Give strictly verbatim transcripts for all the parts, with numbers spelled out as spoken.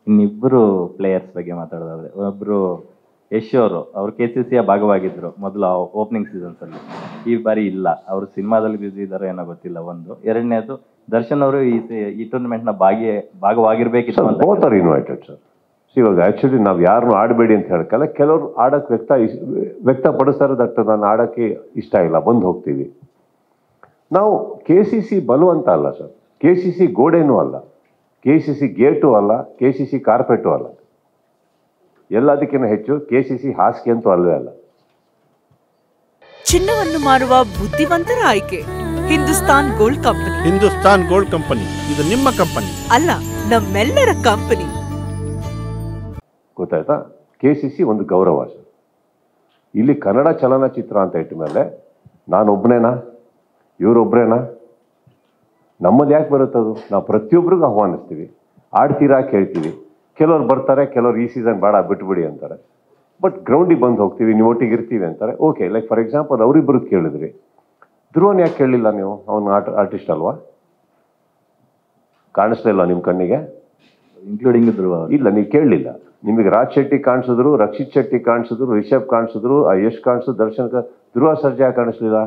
ಇನ್ನಿಬ್ಬರು players ಬಗ್ಗೆ ಮಾತಾಡೋದಾದ್ರೆ, ಒಬ್ಬರು ಯಶ್ ಅವರು ಅವ್ರು ಕೆ ಸಿ ಸಿಯ ಭಾಗವಾಗಿದ್ರು ಮೊದಲು ಓಪನಿಂಗ್ ಸೀಸನ್ಸ್ ಅಲ್ಲಿ. ಈ ಬಾರಿ ಇಲ್ಲ, ಅವರು ಸಿನಿಮಾದಲ್ಲಿ ಬ್ಯುಸಿ ಇದ್ದಾರೋ ಏನೋ ಗೊತ್ತಿಲ್ಲ. ಒಂದು ಎರಡನೇದು ದರ್ಶನ್ ಅವರು ಈ ಈ ಟೂರ್ನಮೆಂಟ್ ನ ಭಾಗಿ ಭಾಗವಾಗಿರ್ಬೇಕಿತ್ತು ಅಂತ. Both are invited sir. ಇವಾಗ ಆಕ್ಚುಲಿ ನಾವು ಯಾರನ್ನು ಆಡಬೇಡಿ ಅಂತ ಹೇಳ್ಕಲ್ಲ, ಕೆಲವರು ಆಡಕ್ಕೆ ವ್ಯಕ್ತ ವ್ಯಕ್ತಪಡಿಸ್ತಾರೆ ದಟ್ ನಾನು ಆಡೋಕ್ಕೆ ಇಷ್ಟ ಇಲ್ಲ, ಬಂದು ಹೋಗ್ತೀವಿ ನಾವು. ಕೆ ಸಿ ಸಿ ಬಲವಂತ ಅಲ್ಲ ಸರ್, ಕೆ ಸಿ ಸಿ ಗೋಡೆನೂ ಅಲ್ಲ, ಕೆ ಸಿ ಸಿ ಗೇಟು ಅಲ್ಲ, ಕೆ ಸಿ ಸಿ ಕಾರ್ಪೆಟು ಅಲ್ಲ. ಎಲ್ಲದಕ್ಕಿಂತ ಹೆಚ್ಚು ಕೆ ಸಿ ಸಿ ಹಾಸಿಗೆ ಅಂತೂ ಅಲ್ಲವೇ ಅಲ್ಲ. ಚಿನ್ನವನ್ನು ಮಾರುವ ಬುದ್ಧಿವಂತರ ಆಯ್ಕೆ Hindustan gold company. Hindustan gold company ಇದು ನಿಮ್ಮ ಕಂಪನಿ ಅಲ್ಲ, ನಮ್ಮೆಲ್ಲರ ಕಂಪನಿ. ಗೊತ್ತಾಯ್ತಾ? ಕೆ ಸಿ ಸಿ ಒಂದು ಗೌರವ ಸರ್. ಇಲ್ಲಿ ಕನ್ನಡ ಚಲನಚಿತ್ರ ಅಂತ ಇಟ್ಟ ಮೇಲೆ ನಾನೊಬ್ಬನೇನಾ, ಇವರೊಬ್ಬರೇನಾ? ನಮ್ಮದು ಯಾಕೆ ಬರುತ್ತದು? ನಾವು ಪ್ರತಿಯೊಬ್ಬರಿಗೂ ಆಹ್ವಾನಿಸ್ತೀವಿ, ಆಡ್ತೀರಾ ಕೇಳ್ತೀವಿ. ಕೆಲವ್ರು ಬರ್ತಾರೆ, ಕೆಲವ್ರು ಈ ಸೀಸನ್ ಬೇಡ ಬಿಟ್ಬಿಡಿ ಅಂತಾರೆ. ಬಟ್ ಗ್ರೌಂಡಿಗೆ ಬಂದು ಹೋಗ್ತೀವಿ, ನೀವು ಒಟ್ಟಿಗೆ ಇರ್ತೀವಿ ಅಂತಾರೆ. ಓಕೆ, ಲೈಕ್ ಫಾರ್ ಎಕ್ಸಾಂಪಲ್ ಅವರಿಬ್ಬರು ಕೇಳಿದ್ರಿ, ಧ್ರುವನ್ ಯಾಕೆ ಕೇಳಲಿಲ್ಲ ನೀವು? ಅವನು ಆರ್ಟ್ ಆರ್ಟಿಸ್ಟ್ ಅಲ್ವಾ? ಕಾಣಿಸ್ಲಿಲ್ಲ ನಿಮ್ಮ ಕಣ್ಣಿಗೆ? ಇನ್ಕ್ಲೂಡಿಂಗ್ ಧ್ರುವ ಇಲ್ಲ, ನೀವು ಕೇಳಲಿಲ್ಲ. ನಿಮಗೆ ರಾಜ್ ಶೆಟ್ಟಿ ಕಾಣಿಸಿದ್ರು, ರಕ್ಷಿತ್ ಶೆಟ್ಟಿ ಕಾಣಿಸಿದ್ರು, ರಿಷಬ್ ಕಾಣಿಸಿದ್ರು, ಯಶ್ ಕಾಣಿಸಿದ್ರು, ದರ್ಶನ್, ಧ್ರುವ ಸರ್ಜಾ ಕಾಣಿಸ್ಲಿಲ್ಲ.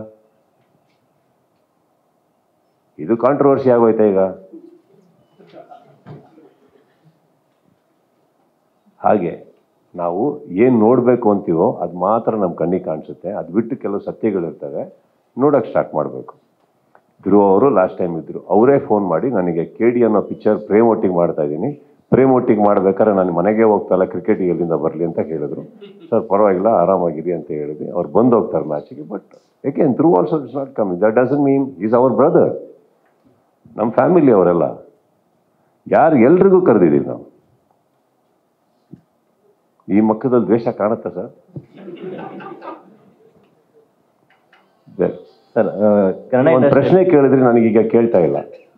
ಇದು ಕಾಂಟ್ರವರ್ಸಿ ಆಗೋಯ್ತಾ ಈಗ? ಹಾಗೆ ನಾವು ಏನು ನೋಡಬೇಕು ಅಂತೀವೋ ಅದು ಮಾತ್ರ ನಮ್ಮ ಕಣ್ಣಿಗೆ ಕಾಣಿಸುತ್ತೆ. ಅದು ಬಿಟ್ಟು ಕೆಲವು ಸತ್ಯಗಳಿರ್ತವೆ, ನೋಡೋಕ್ಕೆ ಸ್ಟಾರ್ಟ್ ಮಾಡಬೇಕು. ಧ್ರುವ ಅವರು ಲಾಸ್ಟ್ ಟೈಮ್ ಇದ್ದರು, ಅವರೇ ಫೋನ್ ಮಾಡಿ ನನಗೆ ಕೆ ಡಿ ಅನ್ನೋ ಪಿಕ್ಚರ್ ಪ್ರೇಮೋಟಿಂಗ್ ಮಾಡ್ತಾ ಇದ್ದೀನಿ, ಪ್ರೇಮೋಟಿಂಗ್ ಮಾಡ್ಬೇಕಾದ್ರೆ ನಾನು ಮನೆಗೆ ಹೋಗ್ತಾಯಿಲ್ಲ, ಕ್ರಿಕೆಟಿಗೆ ಎಲ್ಲಿಂದ ಬರಲಿ ಅಂತ ಹೇಳಿದ್ರು. ಸರ್ ಪರವಾಗಿಲ್ಲ, ಆರಾಮಾಗಿರಿ ಅಂತ ಹೇಳಿದ್ವಿ. ಅವ್ರು ಬಂದು ಹೋಗ್ತಾರೆ ಮ್ಯಾಚಿಗೆ. But again Dhruva also it's not coming, that doesn't mean is our brother. ನಮ್ಮ ಫ್ಯಾಮಿಲಿ ಅವರೆಲ್ಲ, ಯಾರು ಎಲ್ರಿಗೂ ಕರೆದಿದ್ದೀವಿ ನಾವು. ಈ ಮಕ್ಕದಲ್ಲಿ ದ್ವೇಷ ಕಾಣುತ್ತಾ ಸರ್? ಸರ್, ಕನ್ನಡ ಒಂದು ಪ್ರಶ್ನೆ ಕೇಳಿದ್ರೆ ನನಗೀಗ ಕೇಳ್ತಾ ಇಲ್ಲ.